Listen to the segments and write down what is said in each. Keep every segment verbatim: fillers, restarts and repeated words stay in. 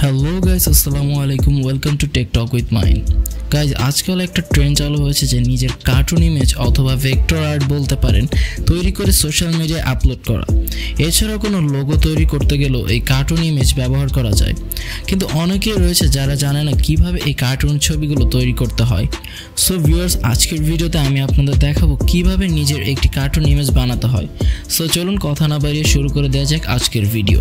Hello guys, আসসালামু আলাইকুম। Welcome to tech talk with মাইন। গাইজ, আজকাল একটা ট্রেন্ড চালু হয়েছে যে নিজের কার্টুন ইমেজ অথবা ভেক্টর আর্ট বলতে পারেন তৈরি করে সোশ্যাল মিডিয়ায় আপলোড করা। এছাড়াও কোনো লোগো তৈরি করতে গেলেও এই কার্টুন ইমেজ ব্যবহার করা যায়, কিন্তু অনেকেই রয়েছে যারা জানে না কিভাবে এই কার্টুন ছবিগুলো তৈরি করতে হয়। সো ভিউয়ার্স, আজকের ভিডিওতে আমি আপনাদের দেখাবো কিভাবে নিজের একটি কার্টুন ইমেজ বানাতে হয়। সো চলুন কথা না বাড়িয়ে শুরু করে দেওয়া যাক আজকের ভিডিও।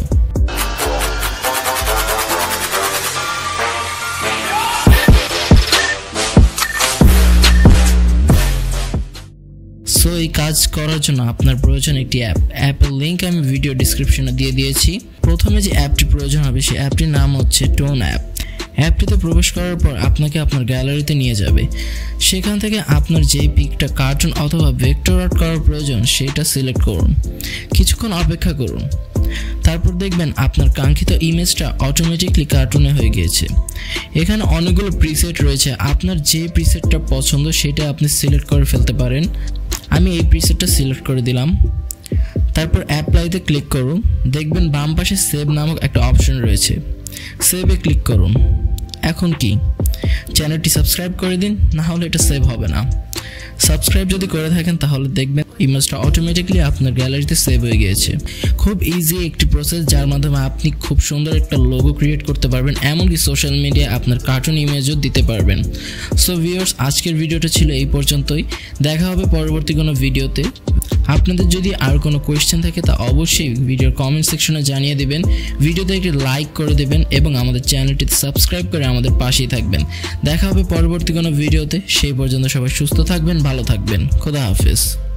সো এই কাজ করার জন্য আপনার প্রয়োজন একটি অ্যাপ। অ্যাপের লিঙ্ক আমি ভিডিও ডিসক্রিপশনে দিয়ে দিয়েছি। প্রথমে যে অ্যাপটি প্রয়োজন হবে সেই অ্যাপটির নাম হচ্ছে টোন অ্যাপ। অ্যাপটিতে প্রবেশ করার পর আপনাকে আপনার গ্যালারিতে নিয়ে যাবে। সেখান থেকে আপনার যেই পিকটা কার্টুন অথবা ভেক্টর আর্ট করার প্রয়োজন সেটা সিলেক্ট করুন। কিছুক্ষণ অপেক্ষা করুন, তারপর দেখবেন আপনার কাঙ্ক্ষিত ইমেজটা অটোমেটিকলি কার্টুনে হয়ে গিয়েছে। এখানে অনেকগুলো প্রিসেট রয়েছে, আপনার যে প্রিসেটটা পছন্দ সেটা আপনি সিলেক্ট করে ফেলতে পারেন। আমি এই প্রিসেটটা সিলেক্ট করে দিলাম। তারপর অ্যাপ্লাইতে ক্লিক করুন। দেখবেন বাম পাশে সেভ নামক একটা অপশন রয়েছে, সেভে ক্লিক করুন। এখন কি চ্যানেলটি সাবস্ক্রাইব করে দিন, না হলে এটা সেভ হবে না। সাবস্ক্রাইব যদি করে থাকেন তাহলে দেখবেন ইমেজটা অটোমেটিকলি আপনার গ্যালারিতে সেভ হয়ে গিয়েছে। খুব ইজি একটি প্রসেস, যার মাধ্যমে আপনি খুব সুন্দর একটা লোগো ক্রিয়েট করতে পারবেন, এমনকি সোশ্যাল মিডিয়ায় আপনার কার্টুন ইমেজও দিতে পারবেন। সো ভিউয়ার্স, আজকের ভিডিওটা ছিল এই পর্যন্তই। দেখা হবে পরবর্তী কোনো ভিডিওতে। আপনাদের যদি আর কোনো কোয়েশ্চেন থাকে তা অবশ্যই ভিডিওর কমেন্ট সেকশনে জানিয়ে দেবেন। ভিডিওতে একটি লাইক করে দেবেন এবং আমাদের চ্যানেলটিতে সাবস্ক্রাইব করে আমাদের পাশেই থাকবেন। দেখা হবে পরবর্তী কোনো ভিডিওতে। সেই পর্যন্ত সবাই সুস্থ থাকবেন, ভালো থাকবেন। খোদা হাফেজ।